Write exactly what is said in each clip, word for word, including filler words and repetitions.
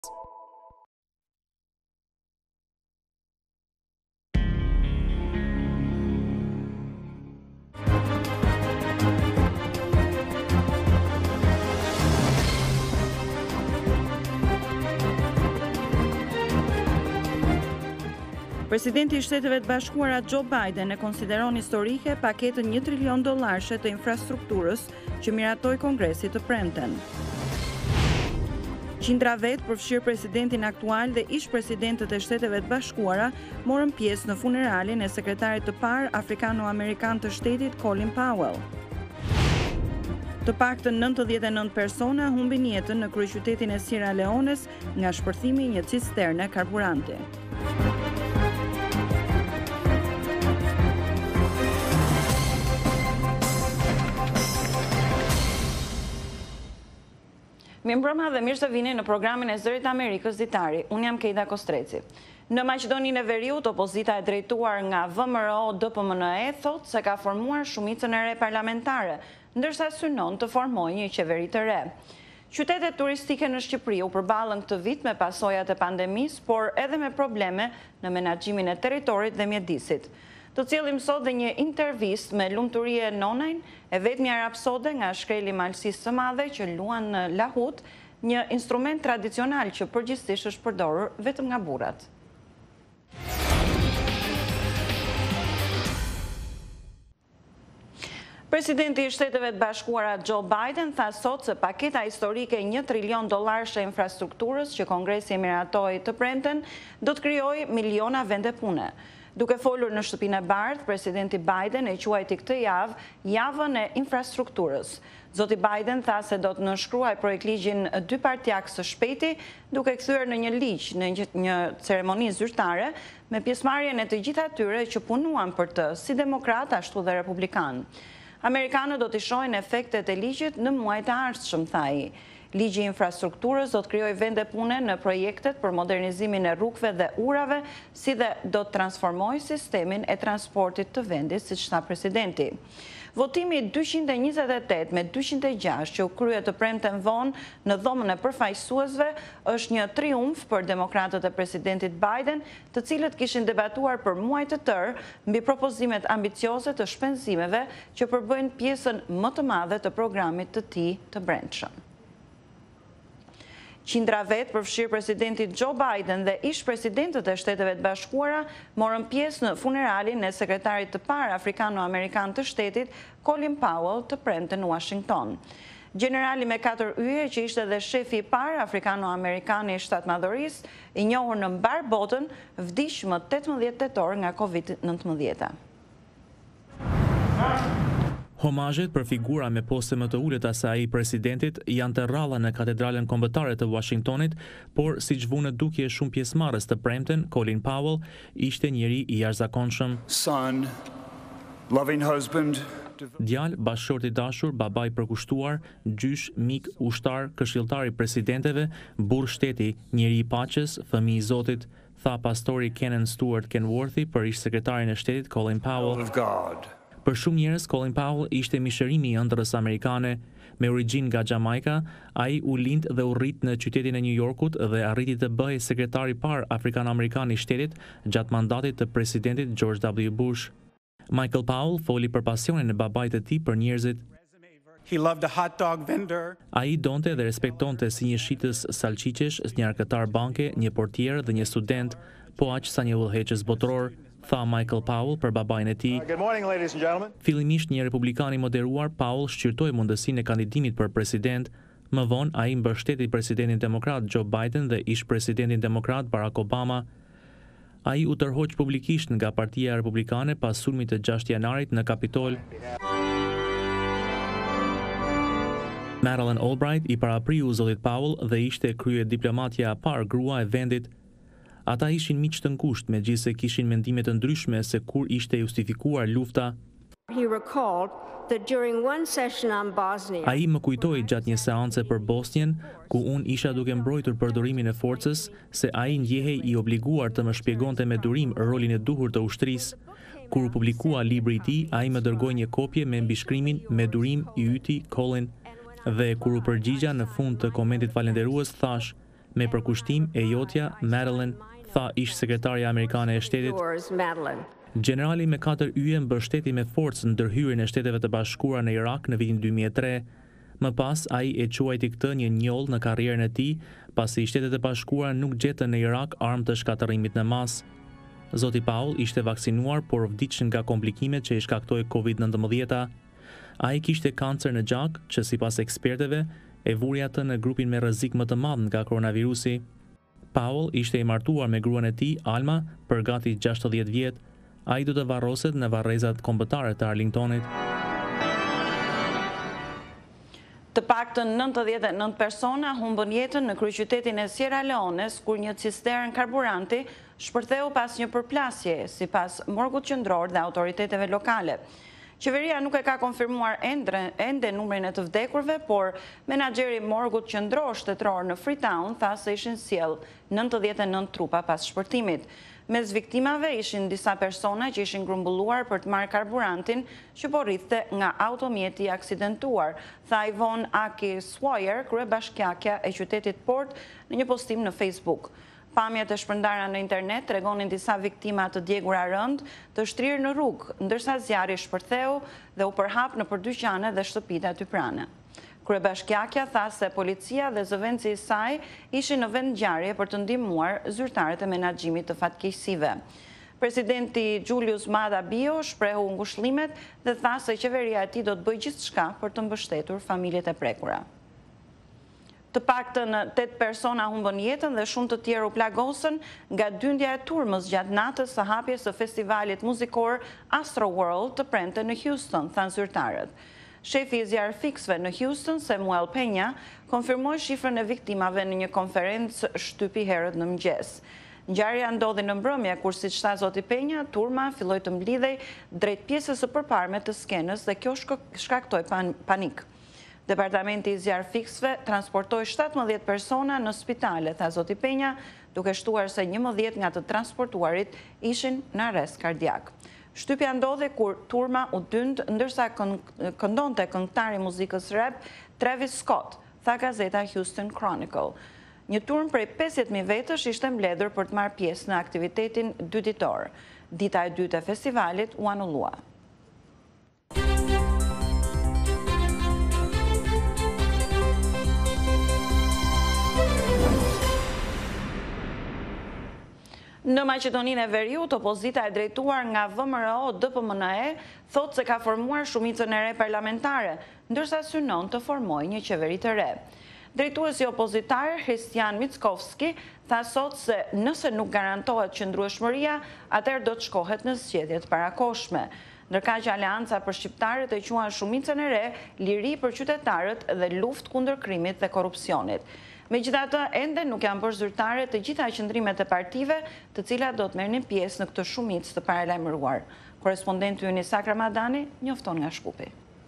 Presidenti i Shteteve të Bashkuara Joe Biden e konsideron historike paketën një trilion dollarësh të infrastrukturës që miratoi Kongresi të premten. Qindra vetë, përfshirë presidentin aktual dhe ish presidentët e Shteteve të Bashkuara, morën pjesë në funeralin e sekretarit të parë afrikano-amerikan të shtetit Colin Powell. Të paktën nëntëdhjetë e nëntë persona humbin jetën në kryeqytetin e Sierra Leones nga shpërthimi i një cisterne karburanti. Mirëmbrëma dhe mirë se vini në programin e Zërit Amerikës ditari. Unë jam Kejda Kostreci. Në Maqedoninë e Veriut, opozita e drejtuar nga V M R O D P M N E thot se ka formuar shumicën e re parlamentare, ndërsa synon të formojë një qeveri të re. Qytetet turistike në Shqipëri u përballën këtë vit me pasojat e pandemisë, por edhe me probleme në menaxhimin e territorit dhe mjedisit. Të cilëm sot dhe një intervist me Lumturie Nonajn, e vetmja rapsode nga shkreli Malësisë së Madhe që luan në lahut, një instrument tradicional që përgjithsisht është përdorur vetëm nga burrat. Presidenti i Shteteve të Bashkuara Joe Biden tha sot se paketa historike një trilion dollarësh e infrastrukturës që Kongresi e miratoi të premten do të krijojë miliona vende pune. Duke folur në Shtëpinë e Bardhë, presidenti Biden e quajti këtë javë javën e infrastrukturës. Zoti Biden tha se do të nënshkruaj projektligjin dypartjak së shpejti, duke kthyer në një ligj në një ceremoni zyrtare me pjesëmarrjen e të gjithë atyre që punuan për të, si demokrat ashtu dhe republikan. Amerikanët do të shohin efektet e ligjit në muajt e ardhshëm, tha ai. Ligji i infrastrukturës do të krijojë vende pune në projektet për modernizimin e rrugëve dhe urave, si dhe do të transformojë sistemin e transportit të vendit, siç tha presidenti. Votimi dyqind e njëzet e tetë me dyqind e gjashtë që u krye të premten vonë në dhomën e përfaqësuesve është një triumf për demokratët e presidentit Biden, të cilët kishin debatuar për muaj të tërë mbi propozimet ambicioze të shpenzimeve që përbëjnë pjesën më të madhe të programit të tij të brendshëm. Qindra vetë, përfshirë presidenti Joe Biden dhe ish presidentët e Shteteve të Bashkuara, morën pjesë në funeralin e sekretarit të parë afrikano-amerikan të shtetit, Colin Powell, të premten në Washington. Generali me katër yje, që ishte dhe shefi i parë afrikano-amerikan i shtatmadhërisë, i njohur në mbar botën, vdiq më tetëmbëdhjetë tetor nga kovid nëntëmbëdhjetë. Homazhet për figura me poste më të ulët asaj i presidentit janë të rralla në katedralen kombëtare të Washingtonit, por siç vunë dukje shumë pjesëmarrës të premten, Colin Powell ishte njeri i jashtëzakonshëm. Son, loving husband, djalë, bashkëshort i dashur, baba i përkushtuar, gjysh, mik, ushtar, këshilltar i presidenteve, burr shteti, njeri i paqes, fëmijë i Zotit, tha pastori Kenan Stuart Kenworthy për ish sekretarin e shtetit Colin Powell. of God. Për shumë njerëz, Colin Powell ishte mishërimi i ëndrrës amerikane. Me origjinë nga Jamaika, ai u lind dhe u rrit në qytetin e New Yorkut dhe arriti të bëhej sekretari i parë afrikan-amerikan i shtetit gjatë mandatit të presidentit George W. Bush. Michael Powell foli për pasionin e babait të tij për njerëzit. He loved a hot dog vendor. Ai donte dhe respektonte si një shitës salqiqesh, një arkëtar banke, një portier dhe një student, po aq sa një udhëheqës botror, tha Michael Powell për babain e tij. Good morning, ladies and gentlemen. Fillimisht një republikan i moderuar, Powell shqyrtoi mundësinë e kandidimit për president. Më vonë ai mbështeti presidentin demokrat Joe Biden dhe ish presidentin demokrat Barack Obama. Ai u tërhoq publikisht nga Partia Republikane pas sulmit të gjashtë janarit në Kapitol. Madeleine Albright i parapriu zotit Powell dhe ishte krye diplomatja e parë grua e vendit. Ata ishin miq të ngushtë, megjithëse kishin mendime të ndryshme se kur ishte justifikuar lufta. He recalled that during one session on Bosnia, Ai më kujtoi gjatë një seance për Bosnien, ku unë isha duke mbrojtur përdorimin e forcës, se ai ndjehej i obliguar të më shpjegonte me durim rolin e duhur të ushtrisë. Kur u publikua libri i tij, ai më dërgoi një kopje me mbishkrimin "Me durim i yti Colin", dhe kur u përgjigja në fund të komentit falenderues thash: Me përkushtim e jotja Madeline, tha ish sekretarja amerikane e shtetit. Yours, Madeline. Generali me katër yje mbështeti me forcë ndërhyrjen e Shteteve të Bashkuara në Irak në vitin dy mijë e tre. Më pas, ai e quajti këtë një njoll në karrierën e tij, pasi Shtetet e Bashkuara nuk gjetën në Irak armë të shkatërrimit në masë. Zoti Paul ishte vaksinuar, por vdiq nga komplikimet që i shkaktoi kovid nëntëmbëdhjetë. Ai kishte kancer në gjak, që sipas eksperteve e vuri atë në grupin me rrezik më të madh nga koronavirusi. Paul ishte i martuar me gruan e tij, Alma, për gati gjashtëdhjetë vjet. Ai do të varroset në varrezat kombëtare të Arlingtonit. Të paktën nëntëdhjetë e nëntë persona humbën jetën në kryeqytetin e Sierra Leones kur një cistern karburanti shpërtheu pas një përplasje, sipas morgut qendror dhe autoriteteve lokale. Qeveria nuk e ka konfirmuar endre, ende numrin e të vdekurve, por menaxheri i morgut qendror shtetëror në Freetown tha se ishin sjell nëntëdhjetë e nëntë trupa pas shpërtimit. Mes viktimave ishin disa persona që ishin grumbulluar për të marrë karburantin që po rrithte nga automjeti i aksidentuar, tha Yvonne Aki Swire, kryebashkiakja e qytetit Port, në një postim në Facebook. Pamjet e shpërndara në internet tregonin disa viktima të djegura rënd të shtrirë në rrugë, ndërsa zjarri shpërtheu dhe u përhap nëpër dyqane dhe shtëpitë aty pranë. Kryebashkiakja tha se policia dhe zëvendësi i saj ishin në vend ngjarje për të ndihmuar zyrtarët e menaxhimit të fatkeqësive. Presidenti Julius Maada Bio shprehu ngushëllimet dhe tha se qeveria e tij do të bëjë gjithçka për të mbështetur familjet e prekura. Të paktën tetë persona humbën jetën dhe shumë të tjerë u plagosën nga dyndja e turmës gjatë natës së hapjes së festivalit muzikor Astroworld të premte në Houston, thanë zyrtarët. Shefi i zjarrfiksve në Houston, Samuel Peña, konfirmoi shifrën e viktimave në një konferencë shtypi herët në mëngjes. Ngjarja ndodhi në mbrëmje kur, siç tha zoti Peña, turma filloi të mblidhej drejt pjesës së përparme të skenës dhe kjo shkaktoi pan panik. Departamenti i zjarrfiksve transportoi shtatëmbëdhjetë persona në spitale, tha zoti Peña, duke shtuar se njëmbëdhjetë nga të transportuarit ishin në arrest kardiak. Shtypja ndodhi kur turma u dynd ndërsa këndonte këngëtari i muzikës rap Travis Scott, tha gazeta Houston Chronicle. Një turm prej pesëdhjetë mijë vetësh ishte mbledhur për të marrë pjesë në aktivitetin dy ditor. Dita e dytë e festivalit u anullua. Në Maqedoninë e Veriut, opozita e drejtuar nga V M R O-D P M N E thotë se ka formuar shumicën e re parlamentare, ndërsa synon të formojë një qeveri të re. Drejtuesi opozitar Hristian Mickovski tha sot se nëse nuk garantohet qëndrueshmëria, atëherë do të shkohet në zgjedhjet parakoshme. Ndërka që Aleanca për shqiptarët e quan shumicën e re, liri për qytetarët dhe luftë kundër krimit dhe korrupsionit. Megjithatë, ende nuk janë bërë zyrtare të gjitha qëndrimet e partive, të cilat do të merrnin pjesë në këtë shumicë të paralajmëruar. Korrespondenti ynë Isak Ramadani njofton nga Shkupi.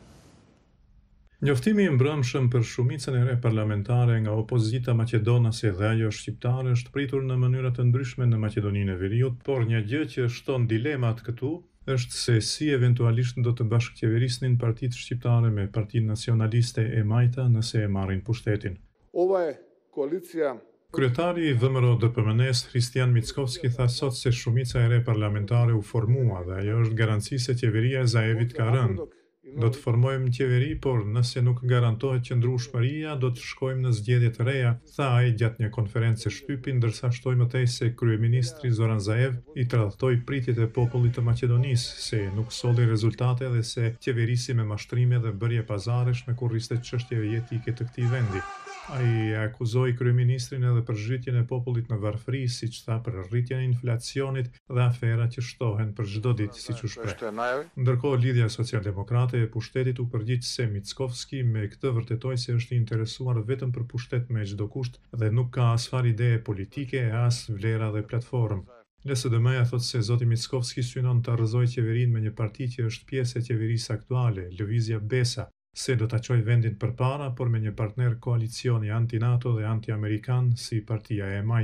Njoftimi i mbrëmshëm për shumicën e re parlamentare nga opozita maqedonase dhe ajo shqiptare është pritur në mënyra të ndryshme në Maqedoninë e Veriut, por një gjë që shton dilemat këtu është se si eventualisht do të bashkëqeverisnin partitë shqiptare me Partinë Nacionaliste e Majta nëse e marrin pushtetin. Ova je koalicija. Kryetari i V M R O-D P M N-s Hristian Mickovski tha sot se shumica e re parlamentare u formua dhe ajo është garanci se qeveria e Zaevit ka rënë. Do të formojmë qeveri, por nëse nuk garantohet qëndrueshmëria, do të shkojmë në zgjedhje të reja, tha ai gjatë një konferencë shtypi, ndërsa shtoi mëtej se kryeministri Zoran Zaev i tradhtoi pritjet e popullit të Maqedonisë se nuk solli rezultate dhe se qeverisi me mashtrime dhe bërje pazaresh me kurriste çështjeve jetike të këtij vendi. Ai e akuzoi kryeministrin edhe për zhytjen e popullit në varfëri, siç tha, për rritjen e inflacionit dhe afera që shtohen për çdo ditë, siç u shpreh. Ndërkohë, Lidhja Socialdemokrate e Pushtetit u përgjigj se Mickovski me këtë vërtetoi se është i interesuar vetëm për pushtet me çdo kusht dhe nuk ka asfar ide politike e as vlera dhe platformë. L S D M-ja thotë se zoti Mickovski synon të rrëzojë qeverinë me një parti që është pjesë e qeverisë aktuale, Lëvizja Besa, se do ta çojë vendin përpara, por me një partner koalicioni anti-NATO dhe anti-amerikan si Partia e Majta.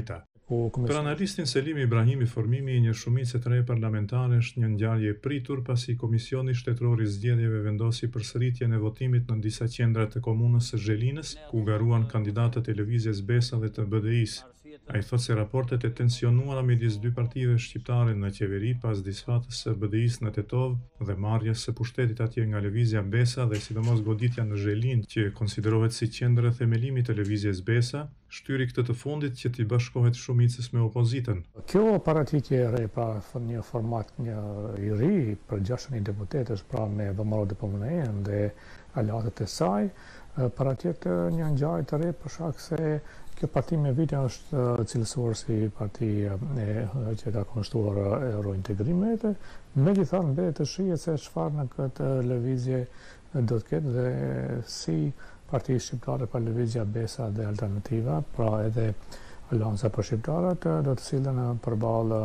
Për analistin Selim Ibrahimi, formimi i një shumice të re parlamentare është një ngjarje e pritur pasi Komisioni Shtetëror i Zgjedhjeve vendosi përsëritjen e votimit në disa qendra të komunës së Zhelinës, ku garuan kandidatët e Lëvizjes Besa dhe të B D I-s. Ai thotë se raportet e tensionuara midis dy partive shqiptare në qeveri pas disfatës së B D I-s në Tetov dhe marrjes së pushtetit atje nga Lëvizja Besa dhe sidomos goditja në Zhelinë, që konsiderohet si qendër e themelimit të Lëvizjes Besa, shtyri këtë të fundit që t'i bashkohet shumicës me opozitën. Kjo paraqitje e re, pra një format një i ri për gjashtëdhjetë deputetësh, pra me V M R O D P M N E dhe aleatët e saj, paraqit një ngjarje të re për shkak se kjo parti me vite është cilësuar si parti e, që ka kundërshtuar eurointegrimet, megjithatë mbetet të shihet se çfarë në këtë lëvizje do të ketë dhe si Parti Shqiptare pa Lëvizja Besa dhe Alternativa, pra edhe Alianca për Shqiptarët, do të sillen përballë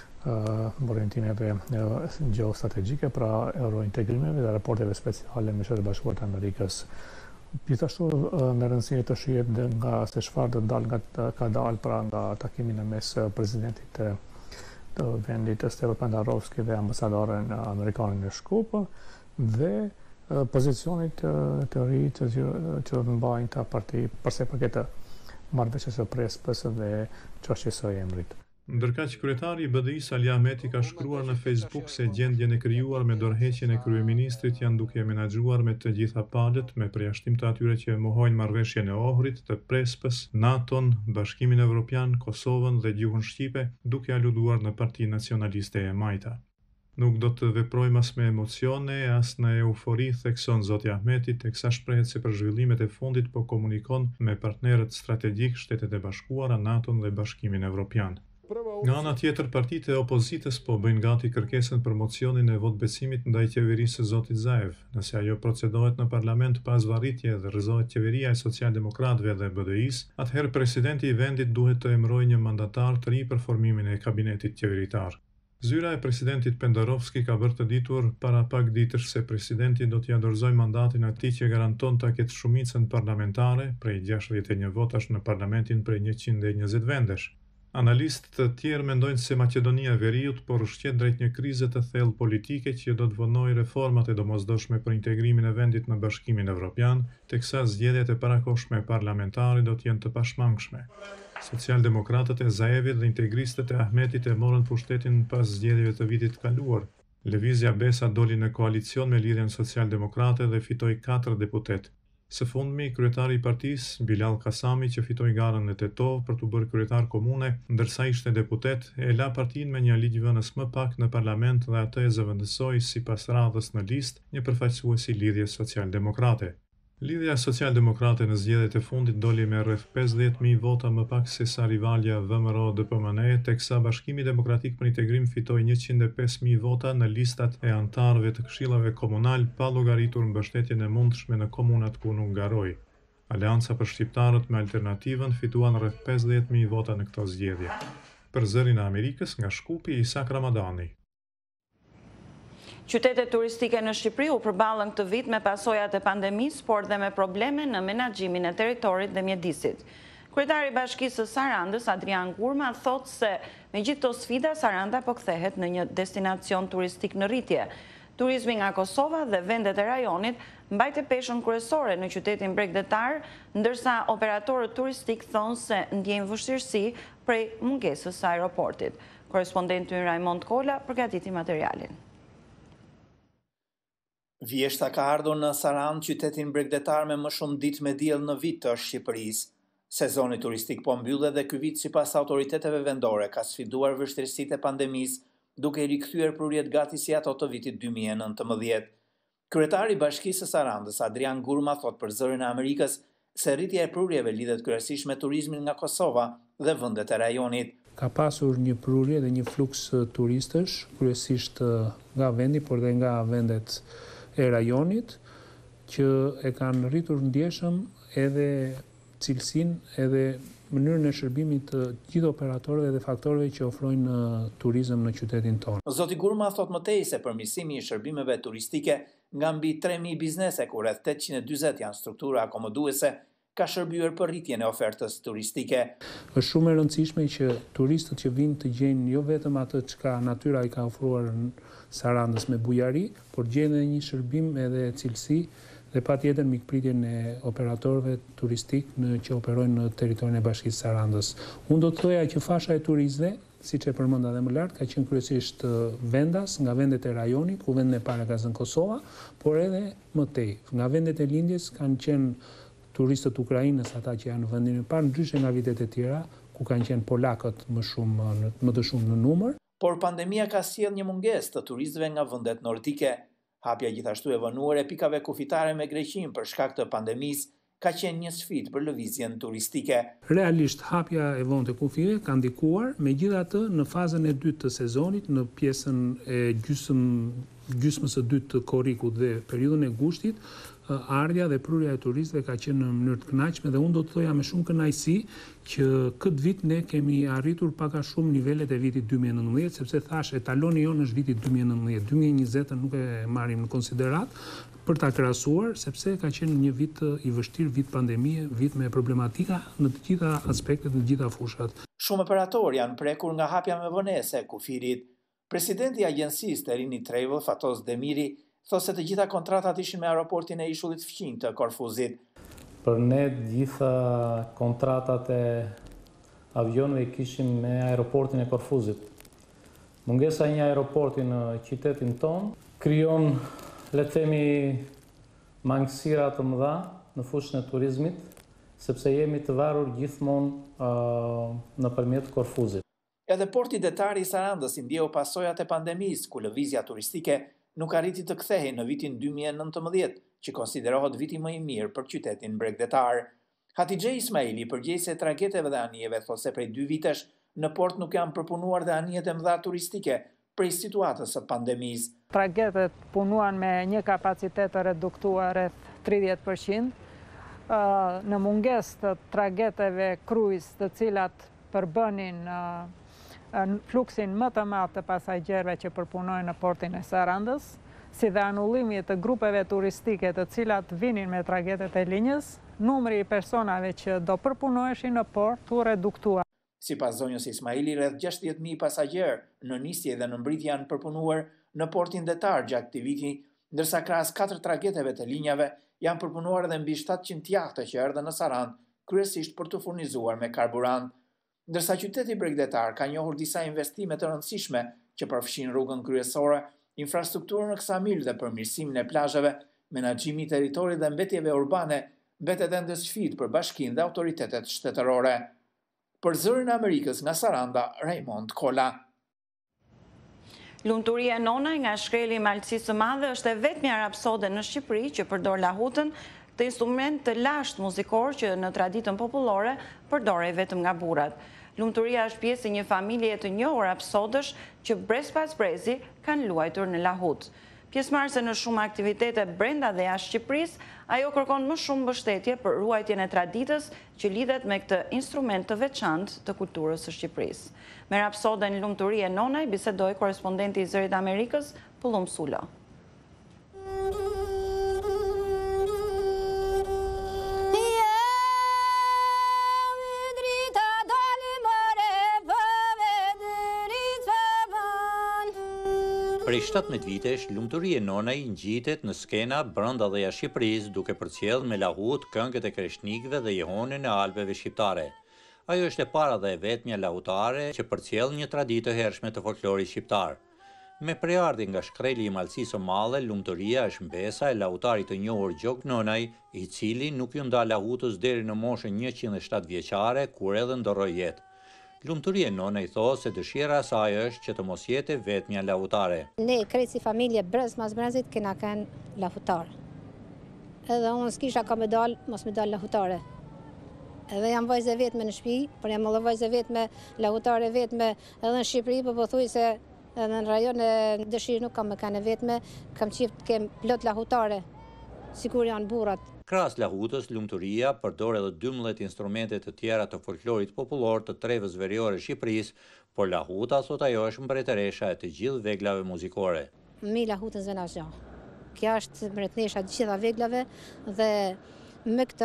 uh, orientimeve gjeostrategjike, pra eurointegrimeve dhe raporteve speciale me Shtetet Bashkuara të Amerikës. Gjithashtu me rëndësi të shihet nga se çfarë do të dalë nga ka dalë pra nga takimi në mes presidentit të, të vendit Stevo Pendarovski dhe ambasadoren amerikanin në Shkup dhe pozicionit të ri që do të mbajnë ta parti përse përket të marrëveshjes së Prespës dhe çështjes së emrit. Ndërka që kryetari i B D I-s Ali Ahmeti ka shkruar në Facebook se gjendjen e krijuar me dorëheqjen e kryeministrit janë duke menaxhuar me të gjitha palët, me përjashtim të atyre që mohojnë marrëveshjen e Ohrit, të Prespës, NATO-n, Bashkimin Evropian, Kosovën dhe gjuhën shqipe, duke aluduar në Partinë Nacionaliste e Majta. Nuk do të veprojmë as me emocione, as në eufori, thekson zoti Ahmeti, teksa shprehet se për zhvillimet e fundit po komunikon me partnerët strategjik, Shtetet e Bashkuara, NATO-n dhe Bashkimin Evropian. Nga ana tjetër, partitë e opozitës po bëjnë gati kërkesën për mocionin e votbesimit ndaj qeverisë së zotit Zaev. Nëse ajo procedohet në parlament pas varritje dhe rrëzohet qeveria e socialdemokratëve dhe B D I-s, atëherë presidenti i vendit duhet të emërojë një mandatar të ri për formimin e kabinetit qeveritar. Zyra e presidentit Pendarovski ka bërë të ditur para pak ditësh se presidenti do t'ia dorëzojë mandatin atij që garanton ta ketë shumicën parlamentare prej gjashtëdhjetë e një votash në parlamentin prej njëqind e njëzet vendesh. Analistë të tjerë mendojnë se Maqedonia e Veriut po rrshqet drejt një krize të thellë politike që do të vënojë reformat e domosdoshme për integrimin e vendit në Bashkimin Evropian, teksa zgjedhjet e parakohshme parlamentare do të jenë të pashmangshme. Socialdemokratët e Zaevit dhe integristët e Ahmetit e morën pushtetin pas zgjedhjeve të vitit të kaluar. Lëvizja Besa doli në koalicion me Lidhjen Socialdemokrate dhe fitoi katër deputet. Së fundmi, kryetari i partisë, Bilal Kasami, që fitoi garën në Tetov për të bërë kryetar komune, ndërsa ishte deputet, e la partinë me një ligjvënës më pak në parlament dhe atë e zëvendësoi sipas radhës në listë një përfaqësues i Lidhjes Socialdemokrate. Lidhja Socialdemokrate në zgjedhjet e fundit doli me rreth pesëdhjetë mijë vota më pak se sa rivalja V M R O D P M N E, teksa Bashkimi Demokratik për Integrim fitoi njëqind e pesë mijë vota në listat e antarëve të këshillave komunal, pa llogaritur mbështetjen e mundshme në komunat ku nuk garoi. Aleanca për Shqiptarët me Alternativën fituan rreth pesëdhjetë mijë vota në këto zgjedhje. Për Zërin e Amerikës, nga Shkupi, Isak Ramadani. Qytetet turistike në Shqipëri u përballën këtë vit me pasojat e pandemisë, por dhe me probleme në menaxhimin e territorit dhe mjedisit. Kryetari i Bashkisë së Sarandës, Adrian Gurma, thotë se me gjithë këto sfida, Saranda po kthehet në një destinacion turistik në rritje. Turizmi nga Kosova dhe vendet e rajonit mbajtë peshën kryesore në qytetin bregdetar, ndërsa operatorët turistik thonë se ndjejnë vështirësi prej mungesës së aeroportit. Korrespondenti ynë Raimond Kola përgatiti materialin. Vjeshta ka ardhur në Sarandë, qytetin bregdetar me më shumë ditë me diell në vit të Shqipërisë. Sezoni turistik po mbyllet dhe ky vit sipas autoriteteve vendore ka sfiduar vështirësitë e pandemisë, duke i rikthyer prurjet gati si ato të vitit dy mijë e nëntëmbëdhjetë. Kryetari i Bashkisë së Sarandës, Adrian Gurma, thot për Zërin e Amerikës se rritja e prurjeve lidhet kryesisht me turizmin nga Kosova dhe vendet e rajonit. Ka pasur një prurje dhe një fluks turistësh, kryesisht nga vendi, por dhe nga vendet e rajonit, që e kanë rritur ndjeshëm edhe cilësinë edhe mënyrën e shërbimit të gjithë operatorëve dhe faktorëve që ofrojnë turizëm në qytetin tonë. Zoti Gurma thot më tej se përmirësimi i shërbimeve turistike nga mbi tre mijë biznese, ku rreth tetëqind e dyzet janë struktura akomoduese, ka shërbyer për rritjen e ofertës turistike. Është shumë e rëndësishme që turistët që vinë të gjejnë jo vetëm atë çka natyra i ka ofruar në Sarandës me bujari, por gjejnë edhe një shërbim edhe cilësi dhe patjetër mikpritjen e operatorëve turistik në që operojnë në territorin e Bashkisë Sarandës. Unë do të thoja që fasha e turistëve, siç e përmenda edhe më lart, ka qenë kryesisht vendas nga vendet e rajonit, ku vendin e parë ka qenë Kosova, por edhe më tej. Nga vendet e lindjes kanë qenë turistët Ukrainës, ata që janë në vendin e parë, ndryshe nga vitet e tjera, ku kanë qenë polakët më shumë më të shumë në numër. Por pandemia ka sjellë një mungesë të turistëve nga vendet nordike. Hapja gjithashtu e vënuar e pikave kufitare me Greqinë për shkak të pandemisë ka qenë një sfidë për lëvizjen turistike. Realisht hapja e vonë të kufive ka ndikuar, megjithatë në fazën e dytë të sezonit, në pjesën e gjysmë gjysmës së dytë të korrikut dhe periudhën e gushtit, ardha dhe prurja e turistëve ka qenë në mënyrë të kënaqshme dhe unë do të thoja me shumë kënaqësi që këtë vit ne kemi arritur pak a shumë nivelet e vitit dy mijë e nëntëmbëdhjetë, sepse thash etaloni jonë është viti dy mijë e nëntëmbëdhjetë. dy mijë e njëzet nuk e marrim në konsiderat për ta krahasuar, sepse ka qenë një vit i vështirë, vit pandemie, vit me problematika në të gjitha aspektet, në të gjitha fushat. Shumë operatorë janë prekur nga hapja me vonese e kufirit. Presidenti i agjencisë Terini Travel, Fatos Demiri, thosë se të gjitha kontratat ishin me aeroportin e ishullit fqinjë të Korfuzit. Për ne gjitha kontratat e avionëve kishim me aeroportin e Korfuzit. Mungesa e një aeroporti në qytetin ton krijon, le të themi, mangësira të mëdha në fushën e turizmit, sepse jemi të varur gjithmonë uh, nëpërmjet Korfuzit. Edhe porti detari i Sarandës i ndjeu pasojat e pandemisë, ku lëvizja turistike nuk arriti të kthehej në vitin dy mijë e nëntëmbëdhjetë, që konsiderohet viti më i mirë për qytetin bregdetar. Hatixhe Ismaili, përgjegjëse e trageteve dhe anijeve, thotë se prej dy vitesh në port nuk janë përpunuar dhe anijet e mëdha turistike prej situatës së pandemisë. Tragetet punuan me një kapacitet të reduktuar rreth tridhjetë përqind. Në mungesë të trageteve kruiz, të cilat përbënin fluksin më të madh të pasagjerëve që përpunojnë në portin e Sarandës, si dhe anullimit të grupeve turistike të cilat vinin me tragetet e linjës, numri i personave që do përpunoheshin në port u reduktua. Sipas zonjës Ismaili, rreth gjashtëdhjetë mijë pasagjerë në nisje dhe në mbritje janë përpunuar në portin detar gjatë këtij viti, ndërsa krahas katër trageteve të linjave janë përpunuar edhe mbi shtatëqind jahte që erdhën në Sarandë, kryesisht për të furnizuar me karburant. Ndërsa qyteti bregdetar ka njohur disa investime të rëndësishme që përfshin rrugën kryesore, infrastrukturën në Ksamil dhe përmirësimin e plazheve, menaxhimi i territorit dhe mbetjeve urbane, mbetet ende sfidë për bashkinë dhe autoritetet shtetërore. Për Zërin e Amerikës nga Saranda, Raymond Kola. Lumturia e Nonaj nga shkreli i Malësisë së Madhe është e vetmja rapsode në Shqipëri që përdor lahutën, të instrument të lashtë muzikor që në traditën popullore përdorej vetëm nga burrat. Lumturia është pjesë e një familje të njohur rapsodësh që brez pas brezi kanë luajtur në lahut. Pjesëmarrëse në shumë aktivitete brenda dhe jashtë Shqipërisë, ajo kërkon më shumë mbështetje për ruajtjen e traditës që lidhet me këtë instrument të veçantë të kulturës së Shqipërisë. Me rapsoden Lumturi e Nonaj bisedoi korrespondenti i Zërit Amerikës, Pullum Sulo. Prej shtatëmbëdhjetë vitesh, Lumturi e Nonaj ngjitet në skena brenda dhe jashtë Shqipërisë duke përcjellë me lahut këngët e kreshnikëve dhe jehonin e alpeve shqiptare. Ajo është e para dhe e vetmja lahutare që përcjell një traditë të hershme të folklorit shqiptar. Me prejardhje nga shkreli i Malësisë së Madhe, Lumturia është mbesa e lahutarit të njohur Gjok Nonaj, i cili nuk ju nda lahutës deri në moshën njëqind e shtatë vjeçare, kur edhe ndorroi jetë. Lumturi e Nonaj thotë se dëshira e saj është që të mos jetë vetmja lahutare. Ne krejt si familje brez mas brezit kena kënë lahutar. Edhe unë s'kisha ka me dal, mos me dal lahutare. Edhe jam vajze vetme në shtëpi, por jam edhe vajze vetme, lahutare vetme edhe në Shqipëri, po po thuj se edhe në rajon e dëshirë nuk kam me kanë vetme, kam qift kem plot lahutare, sikur janë burrat. Krahas lahutës, Lumturia përdor edhe dymbëdhjetë instrumente të tjera të folklorit popullor të trevës veriore Shqipërisë, por lahuta, thot ajo, është mbretëresha e të gjithë veglave muzikore. Mi lahutën zvena asgjë. Kja është mbretëresha të gjitha veglave dhe me këtë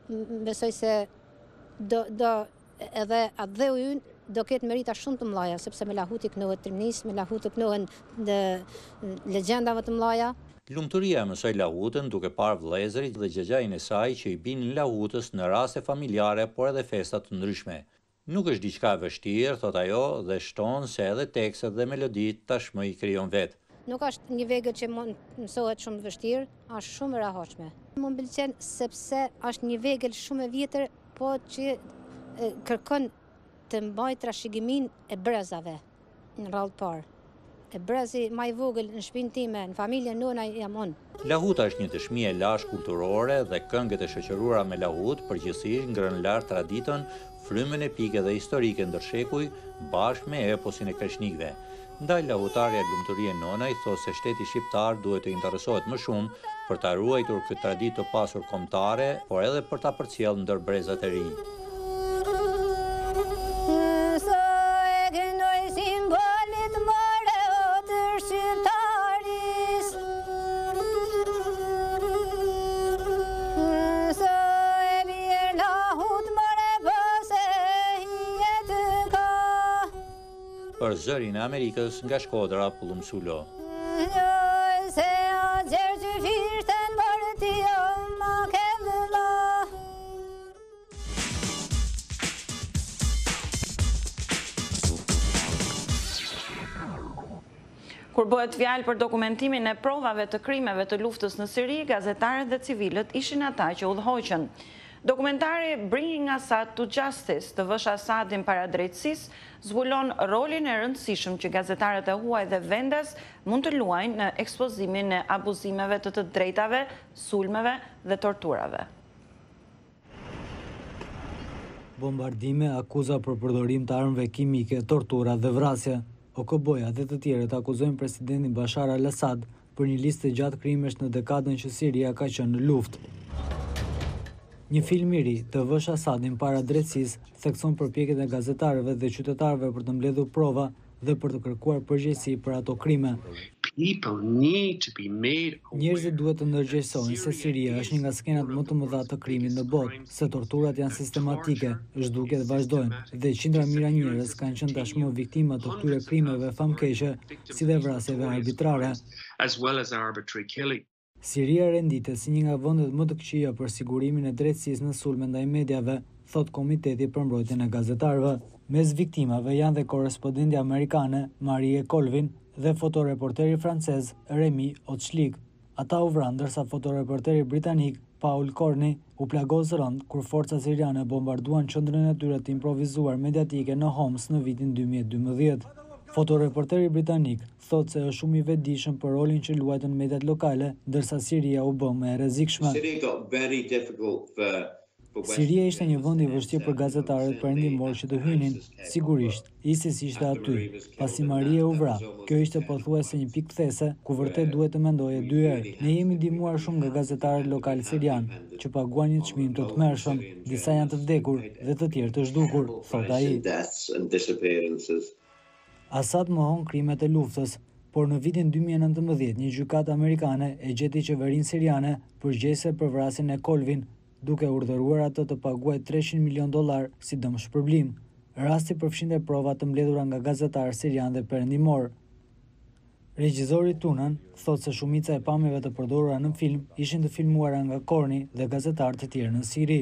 besoj se do, do edhe atë dheu ynë do ketë merita shumë të mëdha, sepse me lahuti kënohet trimnis, me lahuti kënohen në legjendave të mëdha. Lumturia mësoj lahutën duke parë vëllezërit dhe xhaxhain e saj që i binin lahutës në raste familjare, por edhe festa të ndryshme. Nuk është diçka e vështirë, thot ajo, dhe shton se edhe tekstet dhe meloditë tashmë i krijon vetë. Nuk është një vegël që mund mësohet shumë vështirë, është shumë e rehatshme. Më pëlqen sepse është një vegël shumë e vjetër, po që e, kërkon të mbaj trashëgimin e brezave në radhë parë. E brezi ma i vogël në shtëpinë time, në familjen nona jam unë. Lahuta është një dëshmi e lashtë kulturore dhe këngët e shoqëruara me lahut përgjithsisht ngrën lart traditën, frymën epike dhe historike ndër shekuj bashkë me eposin e kreshnikëve. Ndaj lahutarja e Lumturie Nonaj thosë se shteti shqiptar duhet të interesohet më shumë për ta ruajtur këtë traditë të pasur kombëtare, por edhe për ta përcjellë ndër brezat e rinj. Për Zërin e Amerikës nga Shkodra, Pullum Sulo. Kur bëhet fjalë për dokumentimin e provave të krimeve të luftës në Siri, gazetarët dhe civilët ishin ata që udhëhoqën. Dokumentari Bringing Assad to Justice të vësh Assadin para drejtësisë zbulon rolin e rëndësishëm që gazetarët e huaj dhe vendas mund të luajnë në ekspozimin e abuzimeve të të drejtave, sulmeve dhe torturave. Bombardime, akuza për përdorim të armëve kimike, tortura dhe vrasje. O K B-ja dhe të tjerët akuzojnë presidentin Bashar al-Assad për një listë gjatë krimesh në dekadën që Siria ka qenë në luftë. Një film i ri të vësh Assadin para drejtësisë thekson përpjekjet e gazetarëve dhe qytetarëve për të mbledhur prova dhe për të kërkuar përgjegjësi për ato krime. Njerëzit duhet të ndërgjegjësojnë se Siria është një nga skenat më të mëdha të krimit në botë, se torturat janë sistematike, zhdukjet vazhdojnë dhe qindra mijëra njerëz kanë qenë tashmë viktima të këtyre krimeve famkeqe, si dhe vrasjeve arbitrare. Siria renditet si një nga vendet më të këqija për sigurimin e drejtësisë në sulme ndaj medjave, thot Komiteti për mbrojtjen e gazetarëve. Mes viktimave janë dhe korrespondenti amerikane Marie Colvin dhe fotoreporteri francez Remy Ochlik. Ata u vranë ndërsa fotoreporteri britanik Paul Corney u plagos rënd kur forcat siriane bombarduan qendrën e tyre të improvizuar mediatike në Homs në vitin dy mijë e dymbëdhjetë. Fotoreporteri britanik thot se është shumë i vetëdijshëm për rolin që luajtën mediat lokale, ndërsa Siria u bë më e rrezikshme. Siria ishte një vend i vështirë për gazetarët perëndimor që të hynin, sigurisht, ISIS ishte aty. Pasi Marie u vra, kjo ishte pothuajse një pikë kthese, ku vërtet duhet të mendoje dy herë. Ne jemi ndihmuar shumë nga gazetarët lokal sirian, që paguan një çmim të tmerrshëm, disa janë të vdekur dhe të tjerë të zhdukur, thot ai. Assad mohon krimet e luftës, por në vitin dy mijë e nëntëmbëdhjetë një gjykatë amerikane e gjeti qeverinë siriane përgjegjëse për vrasjen e Colvin, duke urdhëruar atë të paguajë treqind milion dollar si dëmshpërblim. Rasti përfshinte prova të mbledhura nga gazetarë sirian dhe perëndimor. Regjizori Tunan thot se shumica e pamjeve të përdorura në film ishin të filmuara nga Corney dhe gazetarë të tjerë në Siri.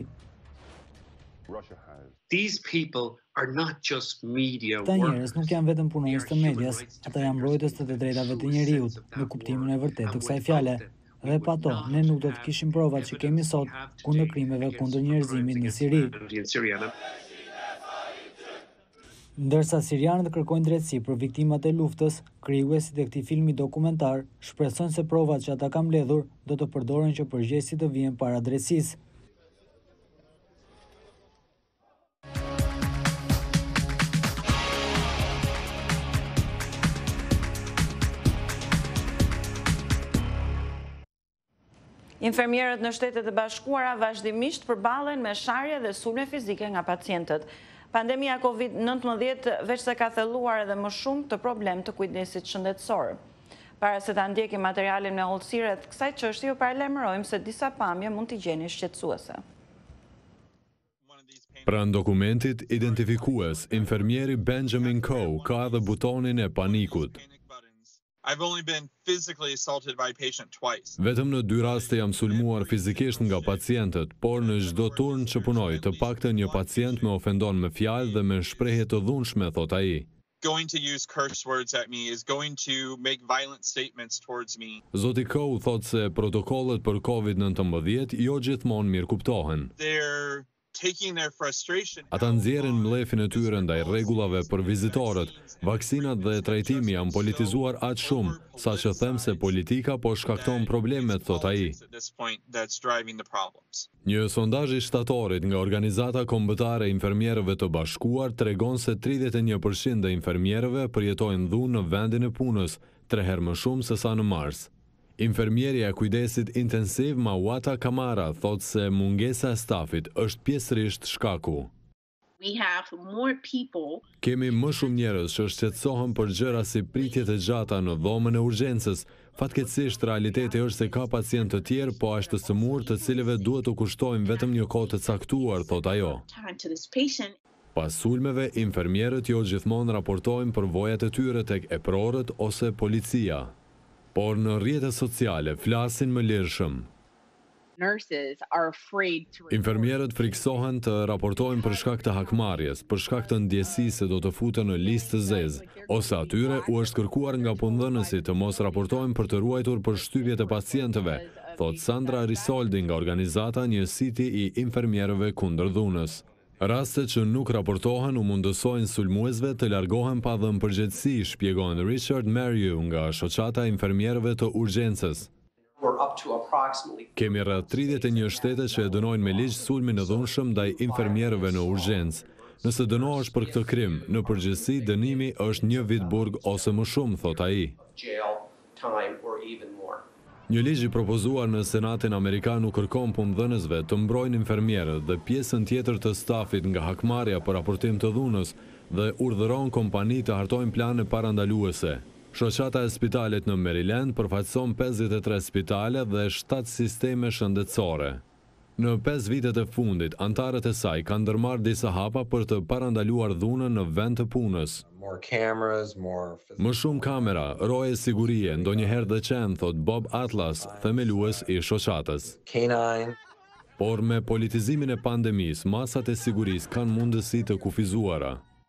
Këta njerëz nuk janë vetëm punonjës të medias, ata janë mbrojtës të të drejtave të njeriut, në kuptimin e vërtetë të kësaj fjale. Dhe pa to, ne nuk do të kishim provat që kemi sot kundër krimeve kundër njerëzimit në Siri. Ndërsa sirianët kërkojnë drejtësi për viktimat e luftës, krijuesit e këtij filmi dokumentar shpresojnë se provat që ata kanë mbledhur do të përdoren që përgjegjësit të vijen para drejtësisë. Infermierët në Shtetet e Bashkuara vazhdimisht përballen me sharje dhe sulme fizike nga pacientët. Pandemia Covid nëntëmbëdhjetë veç se ka thelluar edhe më shumë të problem të kujdesit shëndetësor. Para se ta ndjekim materialin me hollësire të kësaj çështje, ju paralajmërojmë se disa pamje mund t'i gjeni shqetësuese. Pranë dokumentit identifikues, infermieri Benjamin Coe ka edhe butonin e panikut. I've only been physically assaulted by a patient twice. Vetëm në dy raste jam sulmuar fizikisht nga pacientët, por në çdo turn që punoj, të paktën një pacient më ofendon me fjalë dhe me shprehje të dhunshme, thot ai. Going to use curse words at me is going to make violent statements towards me. Zoti Coe thot se protokollet për COVID nineteen jo gjithmonë mirë kuptohen. They're taking their frustration. Ata nxjerrin mllefin e tyre ndaj rregullave për vizitorët. Vaksinat dhe trajtimi janë politizuar aq shumë, saqë them se politika po shkakton problemet, thot ai. Një sondazh i shtatorit nga Organizata Kombëtare e Infermierëve të Bashkuar tregon se tridhjetë e një përqind e infermierëve përjetojnë dhunë në vendin e punës, tre herë më shumë se sa në mars. Infermierja e kujdesit intensiv Mawata Kamara thot se mungesa e stafit është pjesërisht shkaku. We have more people. Kemi më shumë njerëz që shqetësohen për gjëra si pritjet e gjata në dhomën e urgjencës. Fatkeqësisht realiteti është se ka pacientë të tjerë po ashtu të sëmur të cilëve duhet të kushtojmë vetëm një kohë të caktuar, thot ajo. Pas sulmeve, infermierët jo gjithmonë raportojnë për vojat e tyre tek eprorët ose policia. Por në rrjetet sociale flasin më lirshëm. Nurses are afraid to. Infermierët friksohen të raportojnë për shkak të hakmarrjes, për shkak të ndjesisë se do të futen në listë të zezë, ose atyre u është kërkuar nga punëdhënësit të mos raportojnë për të ruajtur për shtypjet e pacientëve, thot Sandra Risoldi nga organizata Njësiti i Infermierëve kundër dhunës. Rastet që nuk raportohen u mundësojnë sulmuesve të largohen pa dhënë përgjegjësi, shpjegon Richard Merriu nga shoqata e infermierëve të urgjencës. Kemi rreth tridhjetë e një shtete që e dënojnë me ligj sulmin e dhunshëm ndaj infermierëve në urgjencë. Nëse dënohesh për këtë krim, në përgjithësi dënimi është një vit burg ose më shumë, thot ai. Një ligj i propozuar në Senatin Amerikan u kërkon punëdhënësve të mbrojnë infermierët dhe pjesën tjetër të stafit nga hakmarrja për raportim të dhunës dhe urdhëron kompani të hartojnë plane parandaluese. Shoqata e spitalet në Maryland përfaqëson pesëdhjetë e tre spitale dhe shtatë sisteme shëndetësore. Në pesë vitet e fundit, antarët e saj kanë ndërmarrë disa hapa për të parandaluar dhunën në vend të punës. Më shumë kamera, roje sigurie, ndonjëherë dhe qenë, thot Bob Atlas, themelues i shoqatës. Por me politizimin e pandemisë, masat e sigurisë kanë mundësi të kufizuara.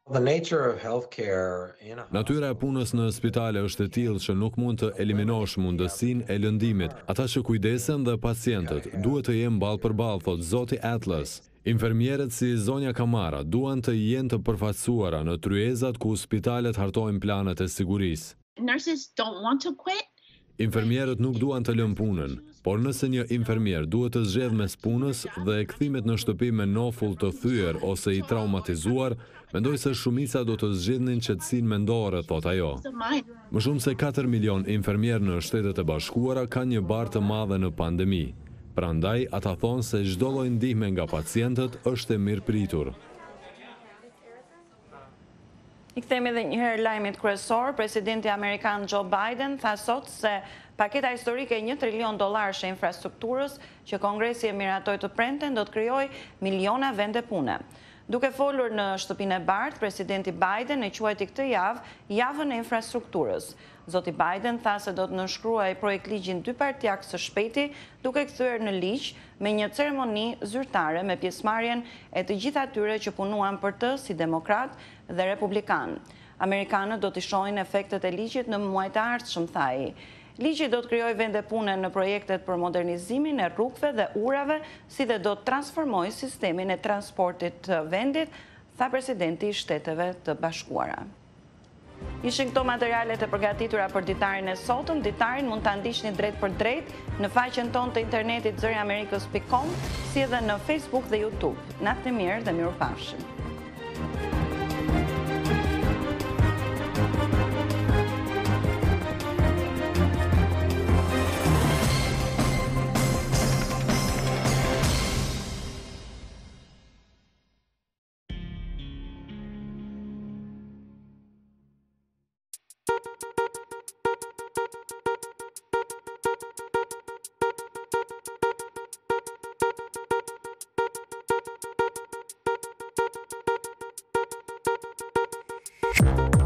Natyra e punës në spitale është e tillë që nuk mund të eliminosh mundësinë e lëndimit. Ata që kujdesen dhe pacientët duhet të jenë ballë për ballë, thot zoti Atlas. Infermierët si zonja Kamara duan të jenë të përfaqësuara në tryezat ku spitalet hartojnë planet e sigurisë. Nurses don't want to quit. Infermierët nuk duan të lënë punën, por nëse një infermier duhet të zgjedh mes punës dhe kthimet në shtëpi me nofull të thyer ose i traumatizuar, mendoj se shumica do të zgjidhnin qetësinë mendore, thot ajo. Më shumë se katër milion infermierë në Shtetet e Bashkuara kanë një barë të madhe në pandemi. Prandaj, ata thonë se çdo lloj ndihme nga pacientët është e mirëpritur. I kthehemi edhe një herë lajmit kryesor. Presidenti amerikan Joe Biden tha sot se paketa historike e një trilion dollarësh e infrastrukturës që Kongresi e miratoi të premten do të krijojë miliona vende pune. Duke folur në shtëpinë e Bardhë, presidenti Biden e quajti këtë javë javën e infrastrukturës. Zoti Biden tha se do të nënshkruajë projekt ligjin dy partijak së shpejti, duke kthyer në ligj me një ceremoni zyrtare me pjesëmarrjen e të gjithë atyre që punuan për të si demokrat dhe republikan. Amerikanët do të shohin efektet e ligjit në muajt e ardhshëm, tha ai. Ligji do të krijojë vende pune në projektet për modernizimin e rrugëve dhe urave, si dhe do të transformojë sistemin e transportit të vendit, tha presidenti i Shteteve të Bashkuara. Ishin këto materialet e përgatitura për ditarin e sotëm. Ditarin mund ta ndiqni drejt për drejt në faqen tonë të internetit zëri amerikës pikë com, si edhe në Facebook dhe YouTube. Natë e mirë dhe mirupafshim. Thank you.